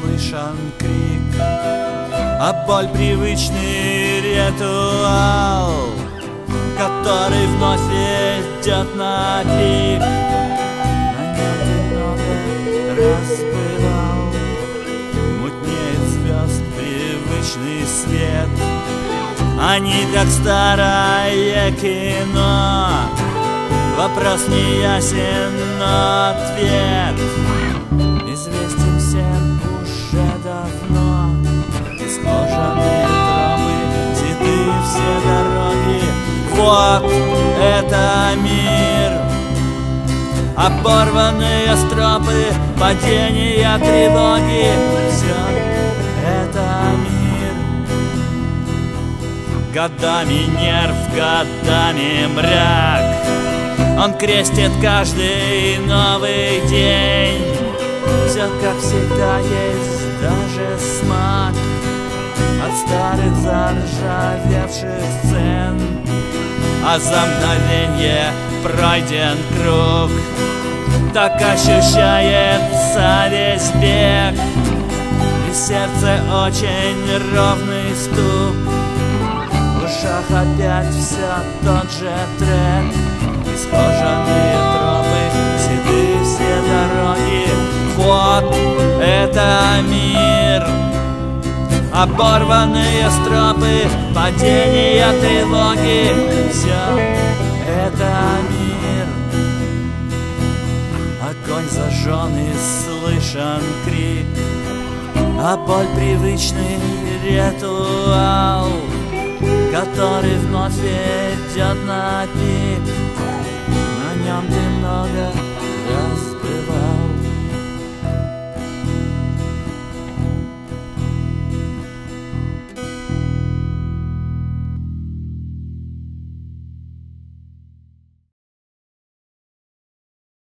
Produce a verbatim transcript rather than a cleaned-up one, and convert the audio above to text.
слышен крик, а боль — привычный ритуал, который вновь идет на пик. На нем много раз бывал, мутнеет звезд привычный свет. Они как старое кино, вопрос не ясен, но ответ известен всем уже давно. Исхоженные тропы, седые все дороги, вот это мир. Оборванные стропы, падения, тревоги, все это мир. Годами нерв, годами мрак, он крестит каждый новый день. Все как всегда есть, даже смак от старых заржавевших сцен. А за мгновенье пройден круг, так ощущается весь бег. И сердце очень ровный стук, в ушах опять все тот же трек. Исхоженные тропы, седые все дороги, вот это мир. Оборванные стропы, падения, тревоги, все это мир. Огонь зажжен и слышен крик, а боль — привычный ритуал, который вновь идет на пик.